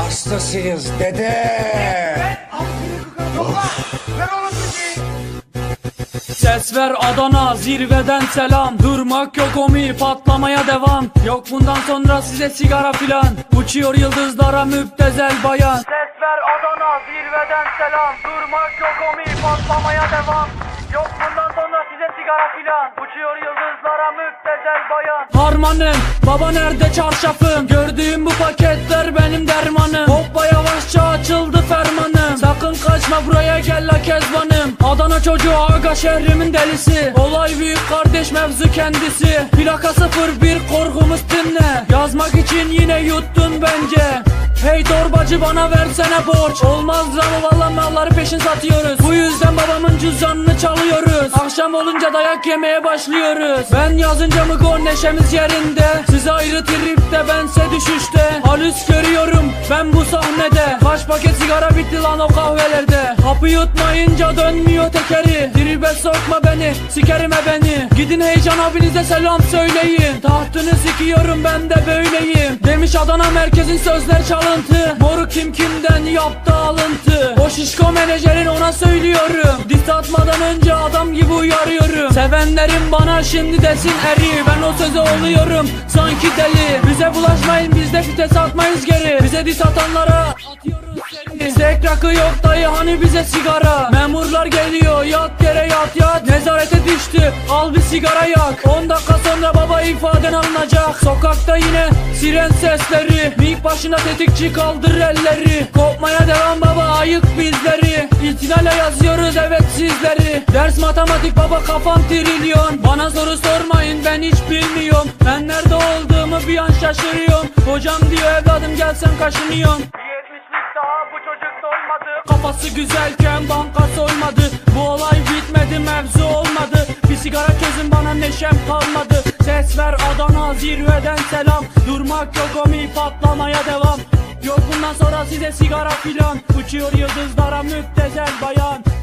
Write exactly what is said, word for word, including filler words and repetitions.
hastasıyız dede. Ses ver Adana, zirveden selam. Durmak yok omi, patlamaya devam. Yok bundan sonra size sigara filan. Uçuyor yıldızlara müptezel bayan. Ses ver Adana, zirveden selam. Durmak yok omi, patlamaya devam. Yok bundan sonra size sigara filan. Uçuyor yıldızlara müptezel bayan. Harmanım, baba nerede çarşafım? Gördüğüm bu paketler benim dermanım. Hoppa yavaşça açıldı fermanım. Sakın kaçma buraya gel la kezbanım. Adana çocuğu aga şehrimin delisi. Olay büyük kardeş mevzu kendisi. Plaka sıfır bir korkumuz dinle. Yazmak için yine yuttun bence. Hey torbacı bana versene borç. Olmaz ama valla malları peşin satıyoruz. Bu yüzden babamın cüzdanını çalıyoruz. Akşam olunca dayak yemeye başlıyoruz. Ben yazınca mı gol neşemiz yerinde. Siz ayrı tripte bense düşüşte. Halüs görüyorum ben bu sahnede. Kaç paket sigara bitti lan o kahvelerde. Hapı yutmayınca dönmüyor tekeri. Tribe sokma beni, sikerime beni. Gidin heyecan abinize selam söyleyin. Tahtını sikiyorum ben de böyleyim. Demiş Adana merkezin sözler çalıntı. Moru kim kimden yaptı alıntı. O şişko menajerin ona söylüyorum. Diss atmadan önce adam gibi uyarıyorum. Sevenlerim bana şimdi desin eri. Ben o söze oluyorum sanki deli. Bize bulaşmayın biz de fites atmayız geri. Bize diss atanlara atıyoruz seni. Sek rakı yok dayı hani bize sigara. Memurlar geliyor yat yere yat yat. Nezarete düştü al bir sigara yak. On dakika sonra baba ifaden alınacak. Sokakta yine siren sesleri. Mik başına tetikçi kaldır elleri. Kopmaya devam baba ayık bizleri. İtinale yazıyoruz evet sizleri. Ders matematik baba kafam trilyon. Bana soru sormayın ben hiç bilmiyorum. Ben nerede olduğumu bir an şaşırıyorum. Hocam diyor evladım gel sen kaşınıyorsun. Daha bu çocuk dolmadı. Kafası güzelken banka soymadı. Bu olay bitmedi mevzu olmadı. Bir sigara çözün bana neşem kalmadı. Ses ver Adana zirveden selam. Durmak yok omi patlamaya devam. Yok bundan sonra size sigara filan. Uçuyor yıldızlara müptezel bayan.